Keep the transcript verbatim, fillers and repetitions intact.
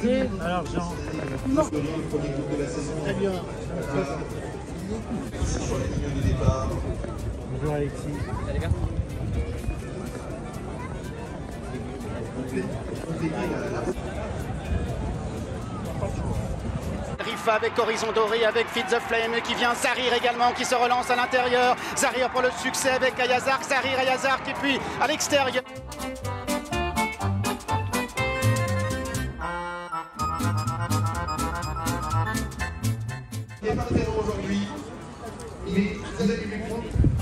Et à l'argent. Non. Très bien. Bonjour Alexis. Salut les gars. Rifa avec Horizon Doré, avec Feed the Flame qui vient, Zahir également qui se relance à l'intérieur. Zahir pour le succès avec Ayazark, Zahir Ayazark et puis à l'extérieur. Il n'est pas très long aujourd'hui, mais vous avez vu